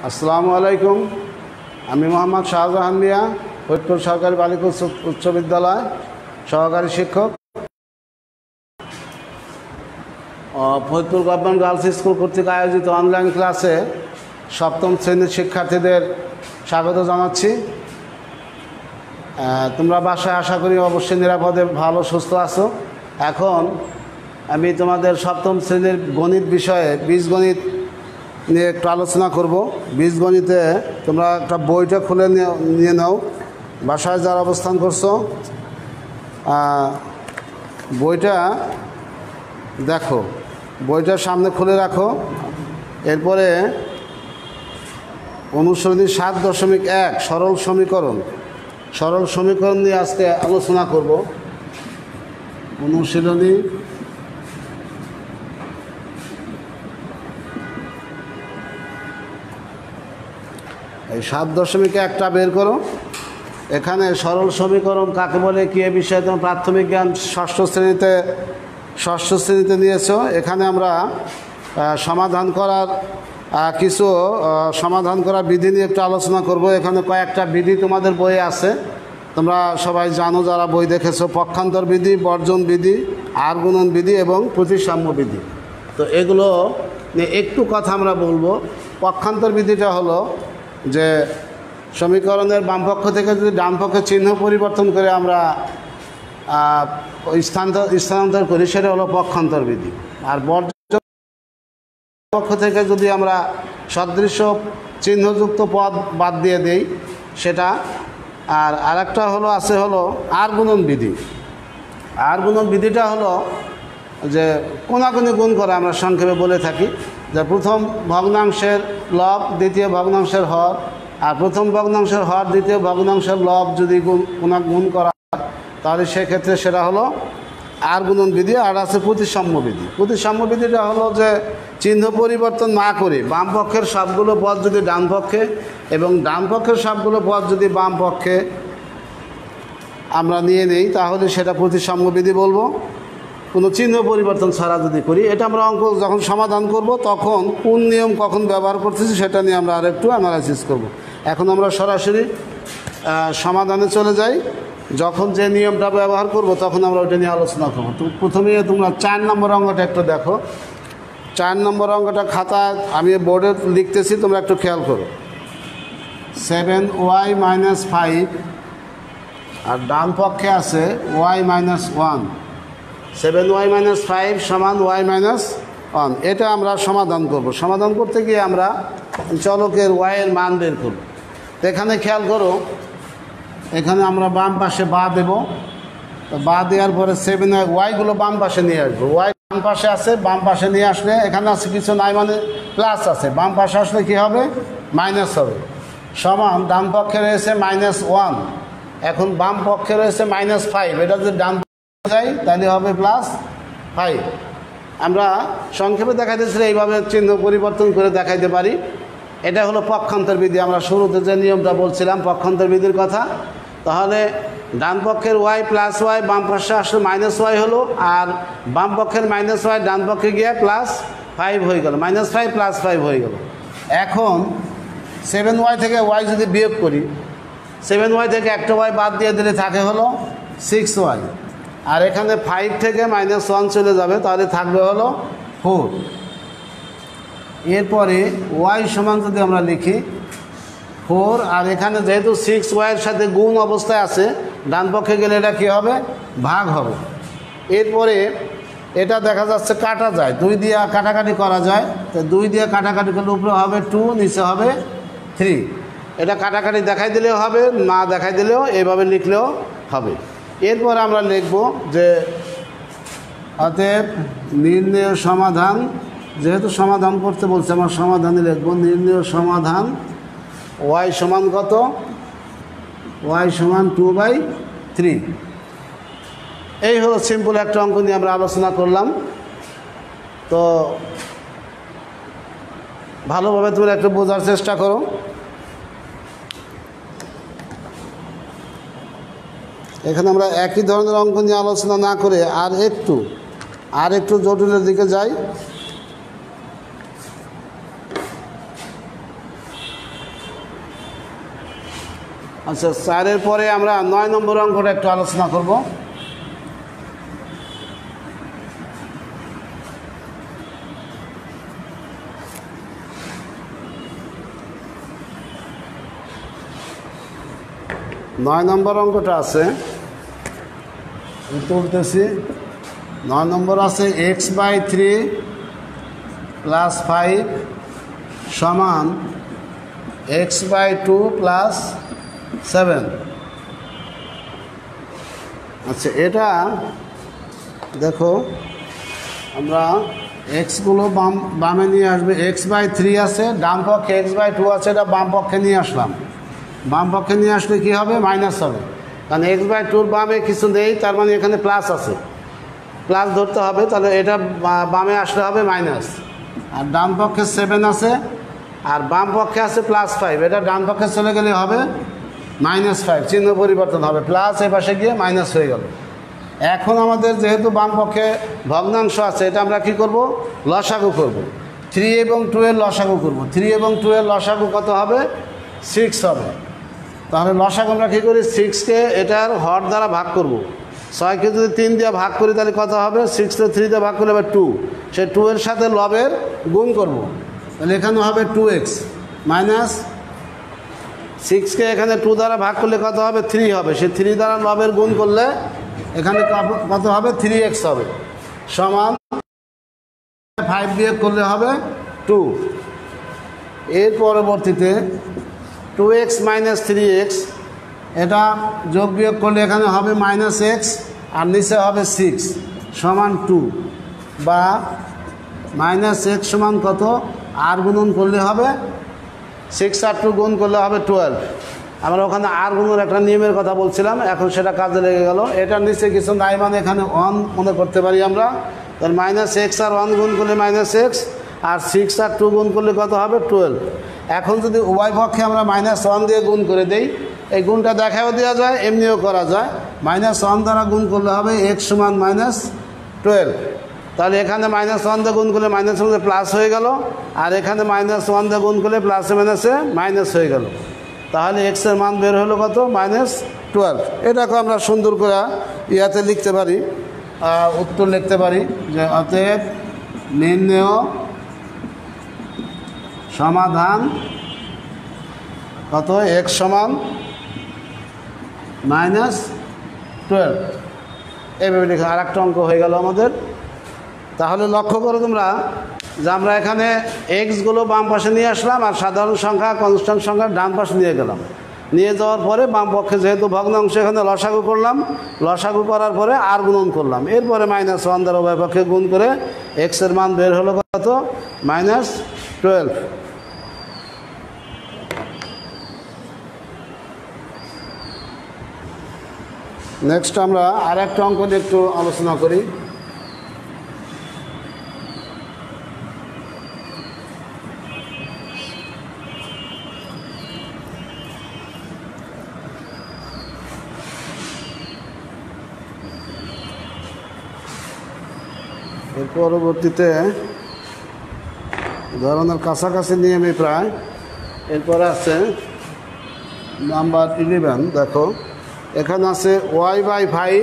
আসসালামু আলাইকুম। আমি মোহাম্মদ শাহজাহান মিয়া, ফরিদপুর সরকারি বালিকা উচ্চ বিদ্যালয় সহকারী শিক্ষক। ফরিদপুর গভর্নমেন্ট গার্লস স্কুল কর্তৃক আয়োজিত অনলাইন ক্লাসে সপ্তম শ্রেণীর শিক্ষার্থীদের স্বাগত জানাচ্ছি। তোমরা বাসায় আশা করি অবশ্যই নিরাপদে ভালো সুস্থ আছো। এখন আমি তোমাদের সপ্তম শ্রেণীর গণিত বিষয়ে বীজগণিত নিয়ে একটু আলোচনা করব। বীজগণিতে তোমরা একটা বইটা খুলে নিয়ে নাও, বাসায় যারা অবস্থান করছো বইটা দেখো, বইটা সামনে খুলে রাখো। এরপরে অনুশীলনী 7.1 সরল সমীকরণ নিয়ে আজকে আলোচনা করব। অনুশীলনী এই 7.1টা বের করো। এখানে সরল সমীকরণ কাকে বলে কি এ বিষয়ে তোমার প্রাথমিক জ্ঞান ষষ্ঠ শ্রেণীতে নিয়েছো। এখানে আমরা সমাধান করার বিধি নিয়ে একটু আলোচনা করব। এখানে কয়েকটা বিধি তোমাদের বইয়ে আছে, তোমরা সবাই জানো যারা বই দেখেছো। পক্ষান্তর বিধি, বর্জন বিধি, আর গুণন বিধি এবং প্রতিসাম্য বিধি। তো এগুলো নিয়ে একটু কথা আমরা বলবো। পক্ষান্তর বিধিটা হলো যে সমীকরণের বাম পক্ষ থেকে যদি ডান পক্ষে চিহ্ন পরিবর্তন করে আমরা স্থানান্তর করি, সেটা হলো পক্ষান্তর বিধি। আর বর্জন পক্ষ থেকে যদি আমরা সদৃশ্য চিহ্নযুক্ত পদ বাদ দিয়ে দেই সেটা। আর আরেকটা হলো আর গুণন বিধি। আর গুণন বিধিটা হলো যে কোনাকুনি গুণ করা, আমরা সংক্ষেপে বলে থাকি যে প্রথম ভগ্নাংশের লব দ্বিতীয় ভগ্নাংশের হর, আর প্রথম ভগ্নাংশের হর দ্বিতীয় ভগ্নাংশের লব যদি গুণ করা, তাহলে সেক্ষেত্রে সেটা হলো আর গুণন বিধি। আর আছে প্রতিসাম্য বিধি। প্রতিসাম্য বিধিটা হলো যে চিহ্ন পরিবর্তন না করে বাম পক্ষের সবগুলো পদ যদি ডান পক্ষে এবং ডান পক্ষের সবগুলো পদ যদি বাম পক্ষে আমরা নিয়ে নেই, তাহলে সেটা প্রতিসাম্য বিধি বলবো। কোনো চিহ্ন পরিবর্তন ছাড়া যদি করি, এটা আমরা অঙ্ক যখন সমাধান করব তখন কোন নিয়ম কখন ব্যবহার করতেছি সেটা নিয়ে আমরা আরেকটু অ্যানালাইসিস করব। এখন আমরা সরাসরি সমাধানে চলে যাই। যখন যে নিয়মটা ব্যবহার করব তখন আমরা ওইটা নিয়ে আলোচনা করব। তো প্রথমে তোমরা 4 নম্বর অঙ্কটা একটু দেখো। 4 নম্বর অঙ্কটা খাতা আমি বোর্ডে লিখতেছি, তোমরা একটু খেয়াল করো। 7y - 5 আর ডান পক্ষে আছে y - 1। 7y - 5 সমান y - 1। এটা আমরা সমাধান করব। সমাধান করতে গিয়ে আমরা চলকের y এর মান বের করব। তো এখানে খেয়াল করো, এখানে আমরা বাম পাশে বা দেব। তো বা দেওয়ার পরে 7yগুলো বাম পাশে নিয়ে আসবো। y বাম পাশে আছে, বাম পাশে নিয়ে আসলে এখানে আছে কিছু নাই মানে প্লাস আছে, বাম পাশে আসলে কি হবে? মাইনাস হবে। সমান ডান পক্ষে রয়েছে -1, এখন বাম পক্ষে রয়েছে -5। এটা যদি ডান যাই তাহলে হবে +5। আমরা সংক্ষেপে দেখাইতেছি এইভাবে চিহ্ন পরিবর্তন করে দেখাইতে পারি। এটা হলো পক্ষান্তর বিধি। আমরা শুরুতে যে নিয়মটা বলছিলাম পক্ষান্তর বিধির কথা, তাহলে ডান পক্ষের y +y বাম পাশে আসলে -y হলো, আর বাম পক্ষের -y ডান পক্ষে গিয়ে +5 হয়ে গেল, -5 +5 হয়ে গেল। এখন 7y থেকে y যদি বিয়োগ করি, 7y থেকে একটা y বাদ দিয়ে দিলে থাকে হলো 6y। আর এখানে 5 থেকে -1 চলে যাবে, তাহলে থাকবে হলো 4। এরপরে y সমান যদি আমরা লিখি 4, আর এখানে যেহেতু 6y এর সাথে গুণ অবস্থায় আছে, ডান পক্ষে গেলে এটা কী হবে? ভাগ হবে। এরপরে এটা দেখা যাচ্ছে কাটা যায়, 2 দিয়ে কাটাকাটি করা যায়। তো 2 দিয়ে কাটাকাটি করলে উপরে হবে 2, নিচে হবে 3। এটা কাটাকাটি দেখাই দিলেও হবে, না দেখাই দিলেও এইভাবে লিখলেও হবে। এরপর আমরা লিখব যে অতএব নির্ণেয় সমাধান, যেহেতু সমাধান করতে বলছে আমার সমাধানে লিখব নির্ণেয় সমাধান y সমান কত? y সমান 2/3। এই হলো সিম্পল একটা অঙ্ক নিয়ে আমরা আলোচনা করলাম। তো ভালোভাবে তোমরা একটু বোঝার চেষ্টা করো। এখানে আমরা একই ধরনের অঙ্ক নিয়ে আলোচনা না করে আর একটু জটিলের দিকে যাই। আচ্ছা, 4-এর পরে আমরা 9 নম্বর অঙ্কটা একটু আলোচনা করব। নয় নম্বর অঙ্কটা আছে, তুলতেছি। 9 নম্বর আছে x/3 + 5 সমান x/2 + 7। আচ্ছা, এটা দেখো, আমরা এক্সগুলো বামে নিয়ে আসবে। x/3 আছে, ডান পক্ষে x/2 আছে, এটা বাম পক্ষে নিয়ে আসলাম। বাম পক্ষে নিয়ে আসলে কি হবে? মাইনাস হবে, কারণ x/2 বামে কিছু নেই, তার মানে এখানে প্লাস আছে, প্লাস ধরতে হবে। তাহলে এটা বামে আসলে হবে মাইনাস। আর ডান পক্ষে 7 আছে, আর বাম পক্ষে আছে +5, এটা ডান পক্ষে চলে গেলে হবে -5, চিহ্ন পরিবর্তন হবে, প্লাস এ পাশে গিয়ে মাইনাস হয়ে গেল। এখন আমাদের যেহেতু বাম পক্ষে ভগ্নাংশ আছে, এটা আমরা কি করব? লসাগু করব। 3 এবং 2 এর লসাগু করব। 3 এবং 2 এর লসাগু কত হবে? 6 হবে। তাহলে লসাগু আমরা কী করি? 6কে এটার হর দ্বারা ভাগ করব। 6কে যদি 3 দিয়ে ভাগ করি তাহলে কত হবে? 6কে 3 দিয়ে ভাগ করলে হবে 2। সেই 2 এর সাথে লবের গুণ করব, তাহলে এখানে হবে 2x মাইনাস 6কে এখানে 2 দ্বারা ভাগ করলে কত হবে? 3 হবে। সে 3 দ্বারা লবের গুণ করলে এখানে কত হবে? 3x হবে, সমান 5 বিয়োগ করলে হবে 2। এর পরবর্তীতে 2x - 3x, এটা যোগ বিয়োগ করলে এখানে হবে -x, আর নিচে হবে 6 সমান 2, বা -x সমান কত? আর গুণন করলে হবে 6 আর 2 গুণ করলে হবে 12। আমরা ওখানে আর গুণের একটা নিয়মের কথা বলছিলাম, এখন সেটা কাজে লেগে গেল। এটার নিচে কিছু নাই, মানে এখানে 1 মনে করতে পারি আমরা। তাহলে -x আর 1 গুণ করলে -x, আর 6 আর 2 গুণ করলে কত হবে? 12। এখন যদি উভয় পক্ষে আমরা -1 দিয়ে গুণ করে দেই, এই গুণটা দেখাও দেওয়া যায়, এমনিও করা যায়। -1 দ্বারা গুণ করলে হবে x সমান -12। তাহলে এখানে -1 দিয়ে গুণ করলে -1 প্লাস হয়ে গেল, আর এখানে -1 দিয়ে গুণ করলে প্লাসে মাইনাসে মাইনাস হয়ে গেল। তাহলে x এর মান বের হলো কত? -12। এটাকে আমরা সুন্দর করে ইয়াতে লিখতে পারি, উত্তর লিখতে পারি যে অতএব নির্ণেয় সমাধান কত? x সমান -12। এইভাবে লিখে আর একটা অঙ্ক হয়ে গেল আমাদের। তাহলে লক্ষ্য করো তোমরা যে আমরা এখানে এক্সগুলো বাম পাশে নিয়ে আসলাম, আর সাধারণ সংখ্যা কনস্ট্যান্ট সংখ্যা ডান পাশে নিয়ে গেলাম। নিয়ে যাওয়ার পরে বাম পক্ষে যেহেতু ভগ্নাংশ, এখানে লসাগু করলাম। লসাগু করার পরে আর গুণন করলাম। এরপরে -1 দ্বারা উভয় পক্ষে গুণ করে এক্সের মান বের হলো কত? -12। নেক্সট আমরা আর একটা অঙ্ক নিয়ে একটু আলোচনা করি। এর পরবর্তীতে ধরনের কাছাকাছি নিয়মে প্রায়। এরপরে আছে নাম্বার 11। দেখো, এখানে আছে y/5,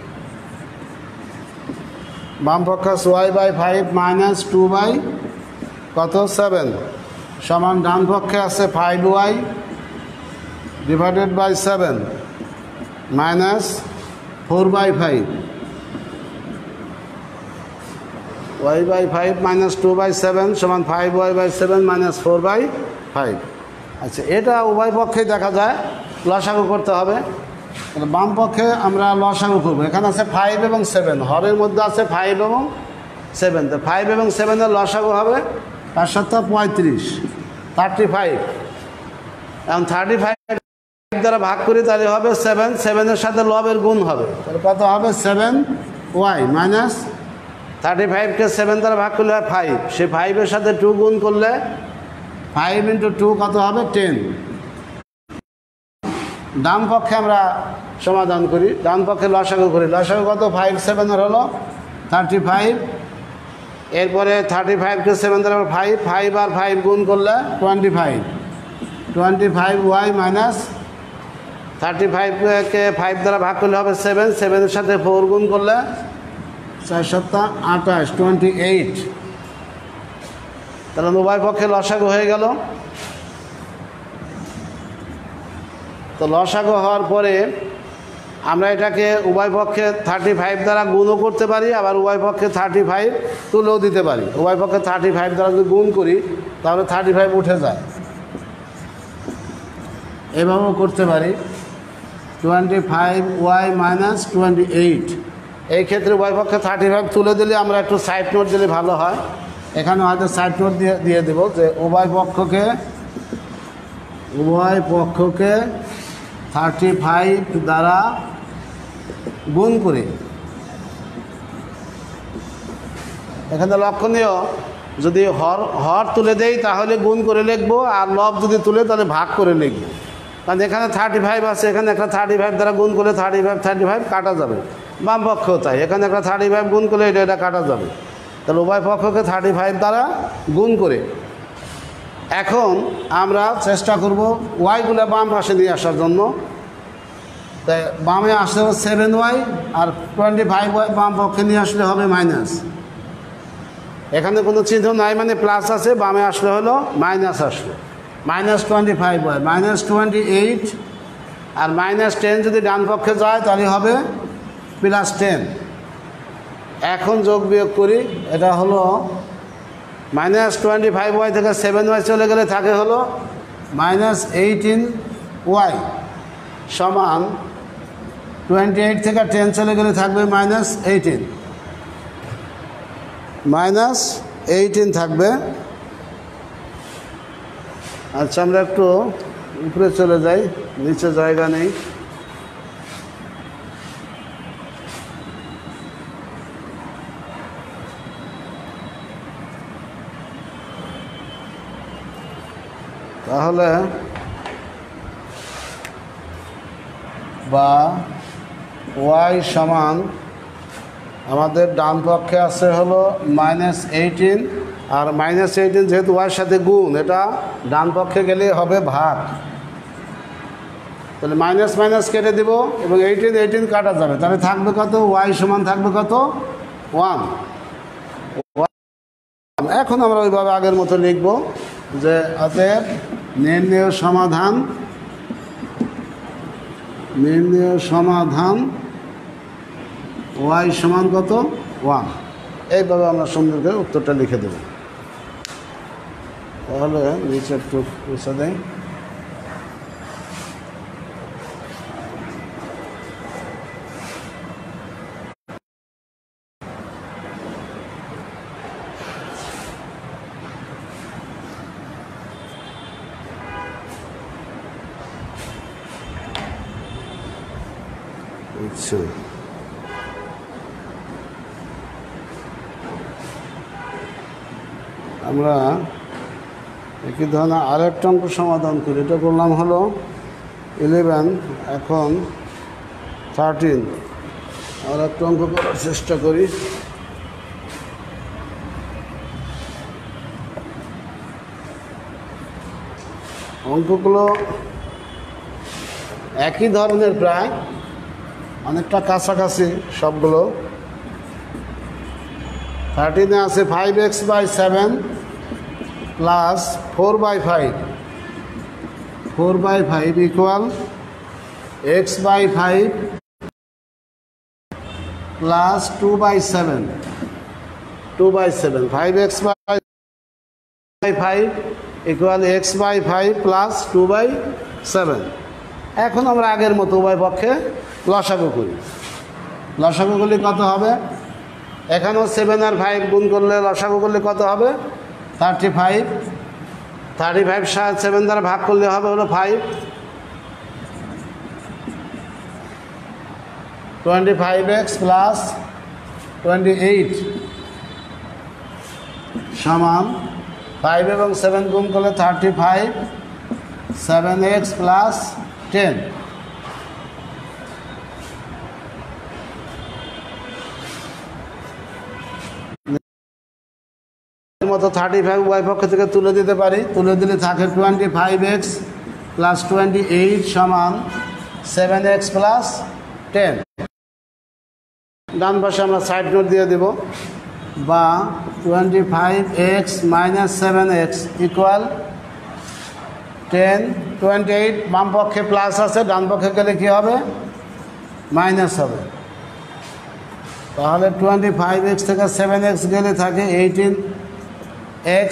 বাম পক্ষে y/5 - 2/, কত? 7 সমান ডান পক্ষে আছে 5y / 7 - 4/5। y/5 - 2/7 সমান 5y/7 - 4/5। আচ্ছা, এটা উভয় পক্ষেই দেখা যায় লসাগু করতে হবে। বাম পক্ষে আমরা লসাগু করবো। এখানে আছে 5 এবং 7, হরের মধ্যে আছে 5 এবং 7। তো 5 এবং 7 এর লসাগু হবে 5 × 7 = 35। এখন 35 দ্বারা ভাগ করি, তাহলে হবে 7। 7 এর সাথে লবের গুণ হবে, তাহলে কত হবে? 7y - 35কে 7 দ্বারা ভাগ করলে হয় 5। সে 5 এর সাথে 2 গুণ করলে 5 × 2 কত হবে? 10। ডান পক্ষে আমরা সমাধান করি, ডান পক্ষে লসাগু করি। লসাগু কত? 5 7 এর হলো 35। এরপরে 35কে 7 দ্বারা 5 আর 5 গুণ করলে 25। 25y - 35কে 5 দ্বারা ভাগ করলে হবে 7, 7-এর সাথে 4 গুণ করলে 4 × 7 = 28, 28। তাহলে উভয় পক্ষে লসাগু হয়ে গেল। তো লসাগু হওয়ার পরে আমরা এটাকে উভয় পক্ষে 35 দ্বারা গুণও করতে পারি, আবার উভয় পক্ষে 35 তুলেও দিতে পারি। উভয় পক্ষে 35 দ্বারা যদি গুণ করি তাহলে 35 উঠে যায়, এভাবেও করতে পারি। 25y - 28, এই ক্ষেত্রে উভয় পক্ষে 35 তুলে দিলে আমরা একটু সাইড নোট দিলে ভালো হয়। এখানে হয়তো সাইড নোট দিয়ে দেবো যে উভয় পক্ষকে 35 দ্বারা গুণ করে। এখানে লক্ষণীয়, যদি হর তুলে দেই তাহলে গুণ করে লিখবো, আর লব যদি তুলে তাহলে ভাগ করে লিখবো। কারণ এখানে 35 আছে, এখানে একটা 35 দ্বারা গুণ করলে 35 কাটা যাবে। বাম পক্ষেও তাই, এখানে একটা 35 গুণ করলে এটা কাটা যাবে। তাহলে উভয় পক্ষকে 35 দ্বারা গুণ করে এখন আমরা চেষ্টা করব ওয়াইগুলো বাম পাশে নিয়ে আসার জন্য। তাই বামে আসলে 7y, আর 25y বাম পক্ষে নিয়ে আসলে হবে মাইনাস। এখানে কোনো চিহ্ন নাই, মানে প্লাস আছে, বামে আসলে হলো মাইনাস আসলো। -25y -28, আর -10 যদি ডান পক্ষে যায় তাহলে হবে +10। এখন যোগ বিয়োগ করি, এটা হলো -25y থেকে 7y চলে গেলে থাকে হলো -18y সমান 28 থেকে 10 চলে গেলে থাকবে -18, -18 থাকবে। আচ্ছা, আমরা একটু উপরে চলে যাই, নিচে জায়গা নেই। তাহলে বা y সমান আমাদের ডান পক্ষে আছে হলো -18, আর -18 যেহেতু y সাথে গুণ, এটা ডান পক্ষে গেলে হবে ভাগ। তাহলে মাইনাস মাইনাস কেটে দিব এবং 18 কাটা যাবে, তাহলে থাকবে কত? y সমান থাকবে কত? 1। এখন আমরা ওইভাবে আগের মতো লিখব যে অতএব নির্ণেয় সমাধান y সমান কত? 1। এইভাবে আমরা সুন্দর করে উত্তরটা লিখে দেব। তাহলে নিচে একটু মুছে দেয়। আচ্ছা, আমরা একই ধরনের আরেকটা অঙ্ক সমাধান করি। এটা করলাম হলো 11, এখন 13। আর একটা অঙ্ক করার চেষ্টা করি। অঙ্কগুলো একই ধরনের, প্রায় অনেকটা কাছাকাছি সবগুলো। 13-এ আছে 5x/7 plus 4/5, 4/5 equal x/5 plus 2/7, 5x/5 equal x/5 plus 2/7। এখন আমরা আগের মতো উভয় পক্ষে লসাগু করি। লসাগু করলে কত হবে? এখানেও 7 আর 5 গুণ করলে লসাগু করলে কত হবে? 35। 35 7 দ্বারা ভাগ করলে হবে হলো 5। 25x প্লাস 28 সমান 5 এবং 7 গুণ করলে 35, 7x প্লাস 10। মতো 35 উভয় পক্ষ থেকে তুলে দিতে পারি। তুলে দিলে থাকে 25x প্লাস 28 সমান 7x প্লাস 10। ডান পাশে আমরা সাইড নোট দিয়ে দেব, বা 25x মাইনাস 7x ইকুয়াল 10। 28 বাম পক্ষে প্লাস আছে, ডান পক্ষে গেলে কী হবে? মাইনাস হবে। তাহলে 25x থেকে 7x গেলে থাকে 18x।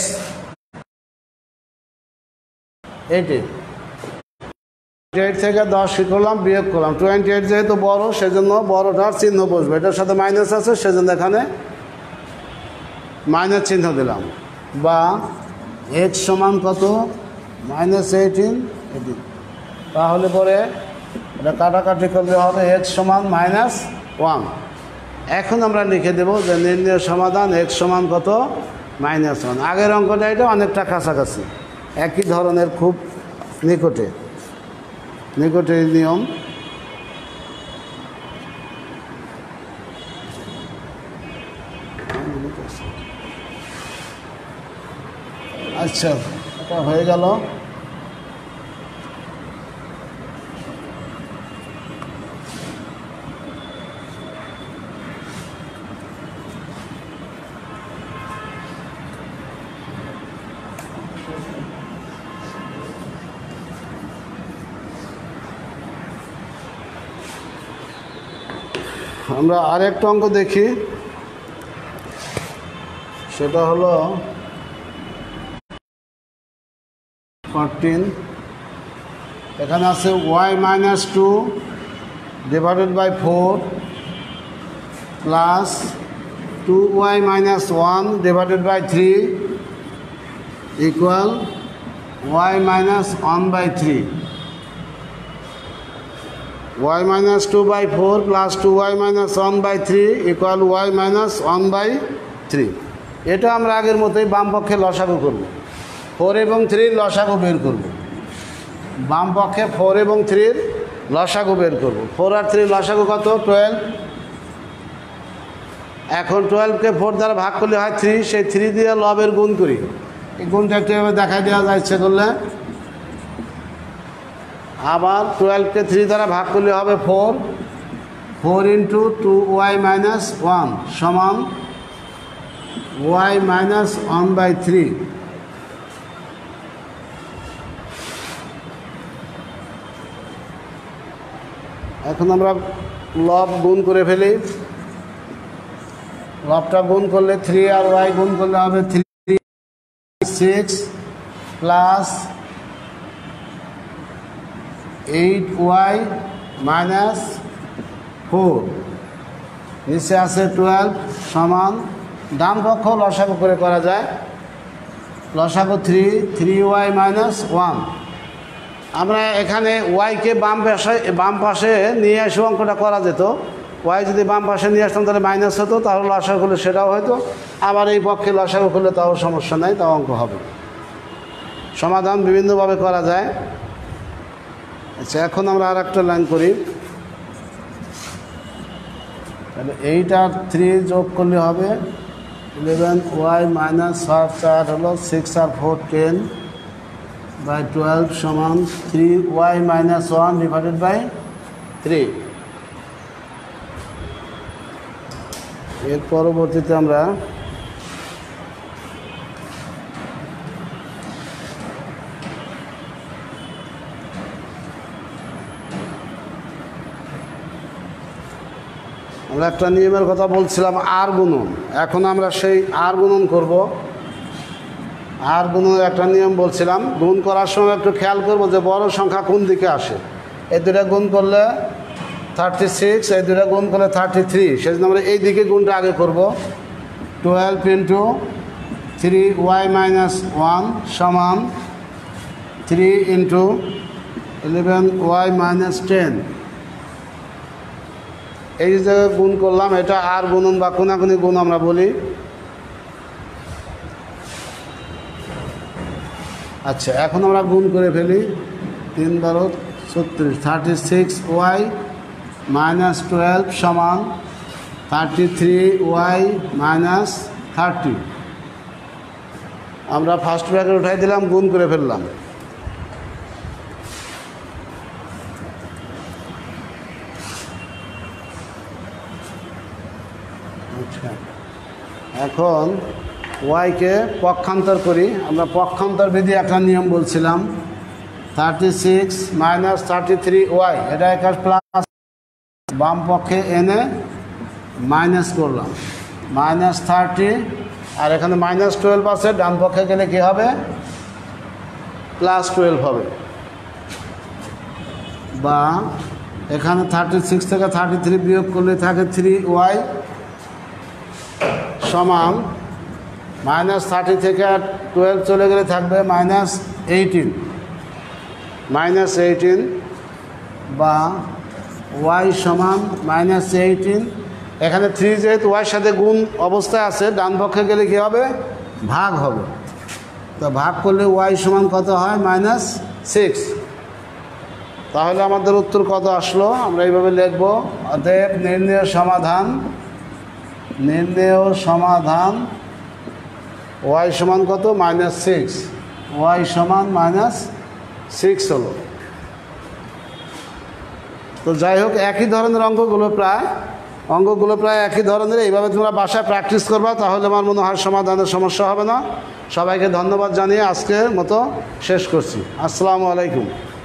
28 থেকে 10 কী করলাম? বিয়োগ করলাম। 28 যেহেতু বড়, সেজন্য বড়টার চিহ্ন বসবে, এটার সাথে মাইনাস আছে, সেজন্য এখানে মাইনাস চিহ্ন দিলাম। বা x সমান কত? মাইনাস 18। তাহলে পরে এটা কাটাকাটি করলে হবে x সমান -1। এখন আমরা লিখে দেব যে নির্ণয় সমাধান x সমান কত? -1। আগের অঙ্কটা এটা অনেকটা কাছাকাছি, একই ধরনের, খুব নিকটে নিয়ম। আচ্ছা, এটা হয়ে গেল। আমরা আরেকটা অঙ্ক দেখি, সেটা হলো 14। এখানে আছে y minus 2 divided by 4 plus 2y minus 1 divided by 3 equal y minus 1 by 3। y minus 2 by 4 plus 2y minus 1 by 3 equal y minus 1 by 3। এটা আমরা আগের মতোই বাম পক্ষে লসাগু করব, 4 এবং 3 লসাগু বের করব। বাম পক্ষে 4 এবং 3 লসাগু বের করব। 4 আর 3 লসাগু কত? 12। এখন 12কে 4 দ্বারা ভাগ করলে হয় 3, সেই 3 দিয়ে লবের গুণ করি। এই গুণটা একটু দেখাই দেওয়া যায় ইচ্ছে করলে। আবার 12কে 3 দ্বারা ভাগ করলে হবে 4। 4 ইন্টু 2y মাইনাস 1 সমান y মাইনাস 1 বাই 3। এখন আমরা লব গুণ করে ফেলি। লবটা গুণ করলে 3 আর y গুণ করলে হবে 3 6 প্লাস 8y মাইনাস 4, নিচে আছে 12 সমান, ডান পক্ষ লসাগু করে করা যায়। লসাগু 3y মাইনাস 1। আমরা এখানে ওয়াইকে বাম পাশে নিয়ে এসে অঙ্কটা করা যেত। ওয়াই যদি বাম পাশে নিয়ে আসতাম তাহলে মাইনাস হতো, তাহলে লসাগু করলে সেটাও হয়তো। আবার এই পক্ষে লসাগু করলে তাও সমস্যা নাই, তাও অঙ্ক হবে। সমাধান বিভিন্নভাবে করা যায়। আচ্ছা, এখন আমরা আর একটা লাইন করি। তাহলে 8 আর 3 যোগ করলে হবে 11y মাইনাস 4 হলো 6 আর 4 10 বাই 12 সমান 3y মাইনাস 1 ডিভাইডেড বাই 3। এর পরবর্তীতে আমরা একটা নিয়মের কথা বলছিলাম, আর গুণন। এখন আমরা সেই আর গুণন করব। আর গুণনের একটা নিয়ম বলছিলাম, গুণ করার সময় একটু খেয়াল করব যে বড় সংখ্যা কোন দিকে আসে। এই দুটা গুণ করলে 36, এই দুটা গুণ করলে 33, সেজন্য আমরা এই দিকে গুণটা আগে করব। 12 ইন্টু 3y মাইনাস 1 সমান 3 ইন্টু 11y মাইনাস 10। এই যে গুণ করলাম, এটা আর গুণন বা কোনাকুনি গুণ আমরা বলি। আচ্ছা, এখন আমরা গুণ করে ফেলি। 3 12 36, 36y মাইনাস 12 সমান 33y মাইনাস 30। আমরা ফার্স্ট ব্র্যাকেট উঠাই দিলাম, গুণ করে ফেললাম। এখন ওয়াইকে পক্ষান্তর করি। আমরা পক্ষান্তর বিধি একটা নিয়ম বলছিলাম, 36 মাইনাস 33 ওয়াই, এটা একটা প্লাস, বাম পক্ষে এনে মাইনাস করলাম, -30, আর এখানে -12 আছে, ডান পক্ষে গেলে কী হবে, +12 হবে। বা এখানে 36 থেকে 33 বিয়োগ করলে থাকে 3y সমান -30 থেকে 12 চলে গেলে থাকবে -18 বা y সমান -18। এখানে 3 যেহেতু ওয়াইয়ের সাথে গুণ অবস্থায় আছে, ডান পক্ষে গেলে কী হবে, ভাগ হবে। তো ভাগ করলে y সমান কত হয়, -6। তাহলে আমাদের উত্তর কত আসলো, আমরা এইভাবে লিখব। অতএব নির্ণেয় সমাধান y সমান কত, -6, y সমান -6 হলো। তো যাই হোক, একই ধরনের অঙ্কগুলো প্রায় একই ধরনের। এইভাবে তোমরা বাসায় প্র্যাকটিস করবা, তাহলে আমার মনে হয় সমাধানের সমস্যা হবে না। সবাইকে ধন্যবাদ জানিয়ে আজকের মতো শেষ করছি। আসসালামু আলাইকুম।